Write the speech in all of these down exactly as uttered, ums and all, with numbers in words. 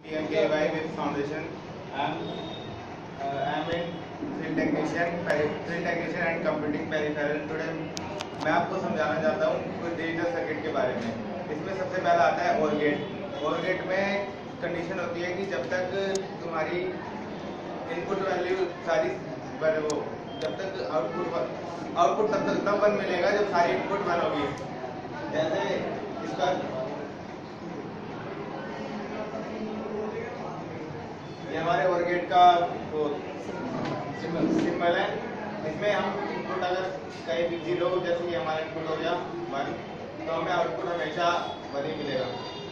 T M K Y with foundation. I'm uh, I'm in field technician, field technician and computing peripheral. Today मैं आपको समझाना चाहता हूँ कुछ डिजिटल सर्किट के बारे में। इसमें सबसे पहला आता है और गेट। और गेट में कंडीशन होती है कि जब तक तुम्हारी इनपुट वैल्यू सारी वो जब तक आउटपुट आउटपुट तब तक तब वन मिलेगा जब सारी इनपुट वन होगी। जैसे इसका ये हमारे और गेट का वो सिंबल है। इसमें हम इनपुट अगर कहीं भी जीरो जैसे कि हमारा इनपुट हो गया वन तो हमें आउटपुट हमेशा वन ही मिलेगा।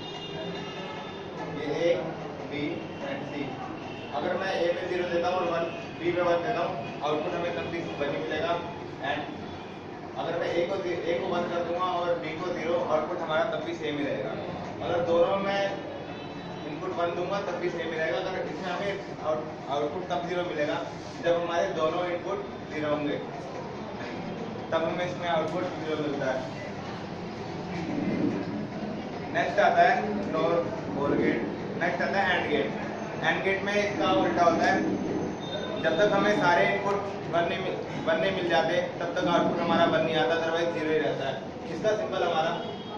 ये ए बी एंड सी। अगर मैं ए पे जीरो देता हूँ और वन बी पे वन देता हूँ आउटपुट हमें तब भी वन ही मिलेगा। एंड अगर मैं ए को ए को वन कर दूंगा और बी को जीरो आउटपुट हमारा तब भी सेम ही रहेगा। अगर दोनों में इनपुट वन दूंगा तब भी सेम रहेगा। अगर इसमें हमें आउटपुट तब जीरो मिलेगा जब हमारे दोनों इनपुट जीरो होंगे, तब हमें इसमें आउटपुट जीरो मिलता है। नेक्स्ट आता है नॉर और गेट। नेक्स्ट आता है एंड गेट। एंड गेट में इसका उल्टा होता है, जब तक हमें सारे इनपुट वन नहीं वन नहीं मिल जाते तब तक आउटपुट हमारा वन नहीं आता, अदरवाइज जीरो ही रहता है। इसका सिंबल हमारा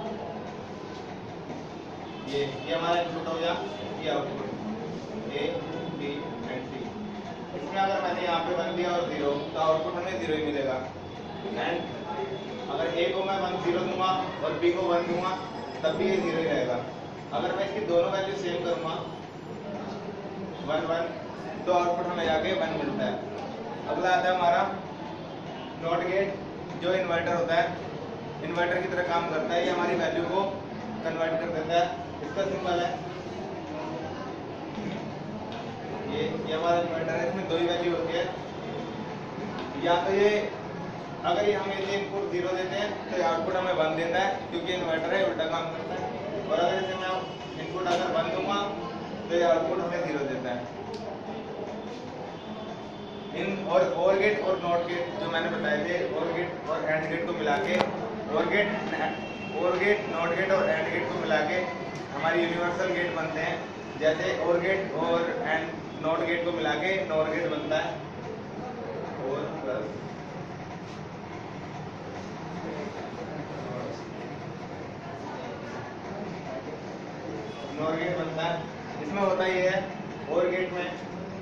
ये ये हमारा इनपुट हो गया, ये output A B and C. इसमें अगर मैंने यहाँ पे वन दिया और जीरो तो आउटपुट हमें जीरो ही मिलेगा। एंड अगर ए को मैं वन जीरो दूंगा और बी को वन दूंगा तब भी ये जीरो ही रहेगा। अगर मैं इसकी दोनों वैल्यू सेम करूँगा वन वन तो आउटपुट हमें जाके वन मिलता है। अगला आता है हमारा नॉट गेट, जो इन्वर्टर होता है इन्वर्टर की तरह काम करता है। ये हमारी वैल्यू को कन्वर्ट कर देता है। इसका सिंबल है ये ये हमारा इन्वर्टर है। इसमें दो ही वैल्यू होती है, या तो ये अगर ये हम ये इनपुट जीरो देते हैं तो आउटपुट हमें वन देता है क्योंकि इन्वर्टर है उल्टा काम करता है। और अगर इसे मैं इनपुट अगर वन दूंगा तो ये आउटपुट हमें जीरो देता है। इन और और गेट और नॉट गेट जो मैंने बताए थे, और गेट और एंड गेट को मिला के OR gate OR gate NOT gate और एंड गेट को मिला के हमारी यूनिवर्सल गेट बनते हैं। जैसे और गेट और एंड नॉट गेट को मिला के नॉर गेट बनता है। और प्लस नॉर गेट बनता है। इसमें होता ही है और गेट में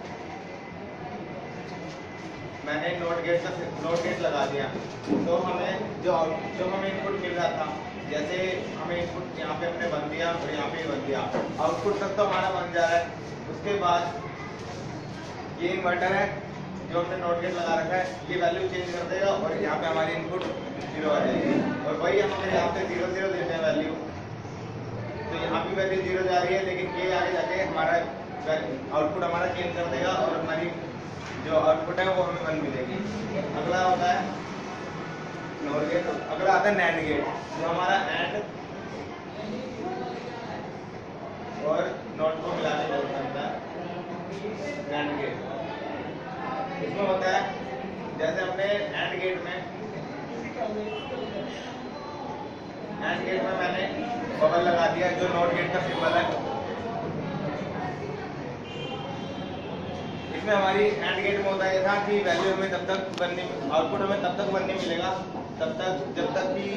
मैंने नॉट गेट का नॉट गेट लगा दिया तो हमें जो जो हमें इनपुट मिल रहा था, जैसे हमें इनपुट यहाँ पे हमने वन दिया और यहाँ पे वन दिया, आउटपुट तक तो हमारा बन जा रहा है। उसके बाद ये इन्वर्टर है जो हमने नॉट गेट लगा रखा है, ये वैल्यू चेंज कर देगा और यहाँ पे हमारी इनपुट जीरो आ जाएगी। और वही हम अगर यहाँ पे जीरो जीरो देते हैं वैल्यू तो यहाँ भी वैल्यू जीरो जा रही है, लेकिन ये आगे जाके हमारा आउटपुट हमारा चेंज कर देगा और हमारी जो आउटपुट है वो हमें वन मिलेगी। अगला होता है नॉर गेट। अगला आता है नैंड गेट, जो हमारा एंड और नॉट को मिलाने का बनता है नैंड गेट। इसमें होता है जैसे हमने एंड गेट में एंड गेट में मैंने बबल लगा दिया जो नॉट गेट का सिंबल है। इसमें हमारी एंड गेट में होता ये था कि वैल्यू हमें तब तक वन नहीं आउटपुट हमें तब तक वन नहीं मिलेगा तब तक जब तक कि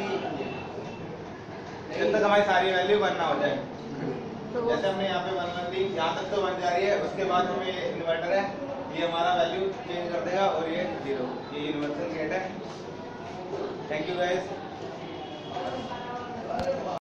जब तक हमारी सारी वैल्यू वन ना हो जाए। जैसे हमने यहाँ पे वन वन दी, यहाँ तक तो वन जा रही है, उसके बाद हमें इन्वर्टर है ये हमारा वैल्यू चेंज कर देगा और ये जीरो। ये यूनिवर्सल गेट है। Thank you guys.